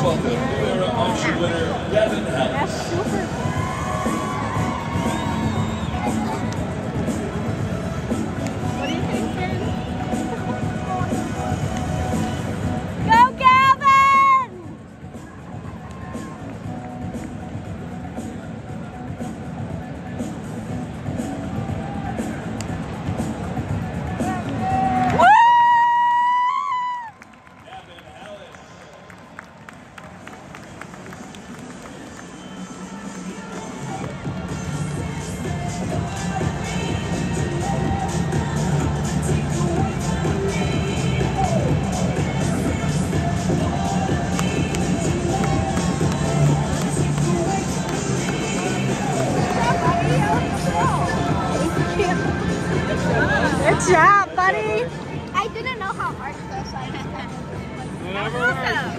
welcome new era auction winner, Devin Ellis. That's super. What do you think, Ben? Go, Gavin! Woo! Good job, buddy. I didn't know how hard it was. Awesome.